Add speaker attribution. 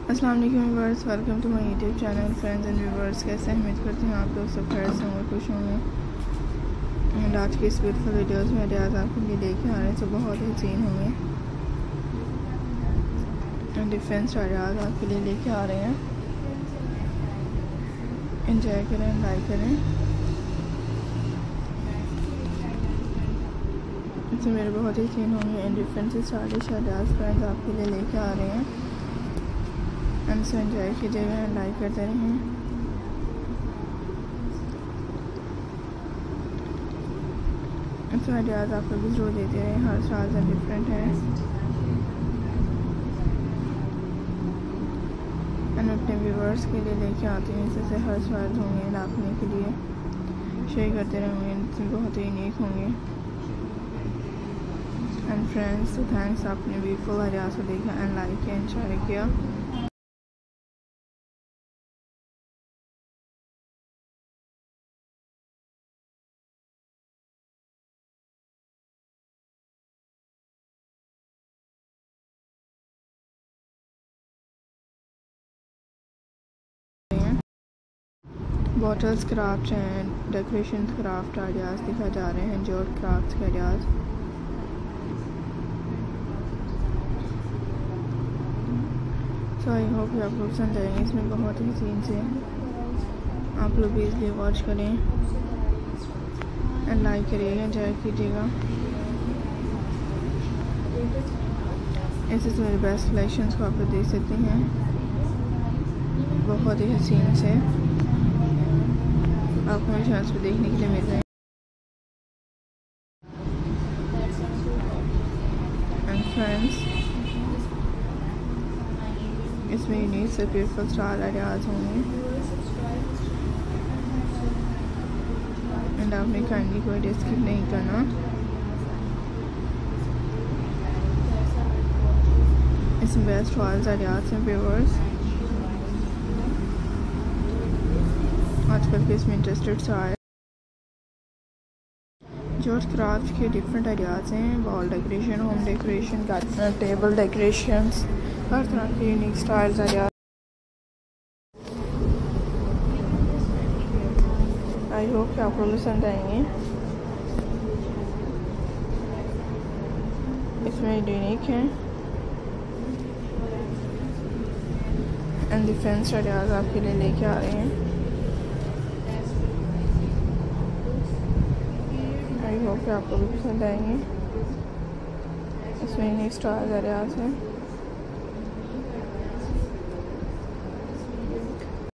Speaker 1: अस्सलाम वालेकुम viewers, welcome to my YouTube channel. Friends and viewers, कैसे उम्मीद करती हूँ आप लोग सब खैर से होंगे, खुश होंगे। एंड आज की इस ब्यूटीफुल वीडियोस में आज आपके लिए लेके आ रहे हैं तो बहुत ही सीन होंगे एंड डिफरेंस आइडियाज़ आपके लिए लेके आ रहे हैं। एंजॉय करें, लाइक करें। इसमें मेरे बहुत ही सीन होंगे and difference stylish ideas friends आपके लिए लेके आ रहे हैं। एंड से एंजॉय कीजिएगा एंड लाइक करते रहें। इसमें आइडियाज़ आप लोग जरूर देते रहें, हर साल से डिफरेंट है। एंड अपने व्यूवर्स के लिए लेके आती हूँ, इससे हर साल होंगे लाखने के लिए शेयर करते रहेंगे, इसमें बहुत ही यूनिक होंगे। एंड फ्रेंड्स थैंक्स, आपने ब्यूटीफुल आइडियाज़ को देखा एंड लाइक किया, एंजॉय किया। Bottles craft and decoration craft ideas दिखा जा रहे हैं, जूट क्राफ्ट के आइडियाज़। सो आई होप कि आप लोग पसंद आएंगे। इसमें बहुत ही सीन से आप लोग भी इसलिए वॉच करें एंड लाइक करिएगा, एंजॉय कीजिएगा। ऐसे मेरे बेस्ट कलेक्शंस को आप लोग देख सकते हैं, बहुत ही हसीन से आपको मेरे चैनल पे देखने के लिए मिल रहे हैं। एंड फ्रेंड्स इसमें यूनिक से ब्यूटीफुल स्टाइल आइडियाज़ होंगे एंड आपने काइंडली कोई स्किप नहीं करना। इसमें बेस्ट वाल्स आइडियाज़ हैं व्यूअर्स। आजकल के इसमें इंटरेस्टेड सारे जूट क्राफ्ट के डिफरेंट आइडियाज़ हैं, wall decoration, home decoration, table decorations, हर तरह के unique styles ideas. I hope कि आपको पसंद आएंगे। इसमें यूनिक हैं एंड डिफरेंस आइडियाज़ आपके लिए लेके आ रहे हैं। आई होप कि आपको भी पसंद आएंगे। इसमें नेक्स्ट आइडियाज़ हैं।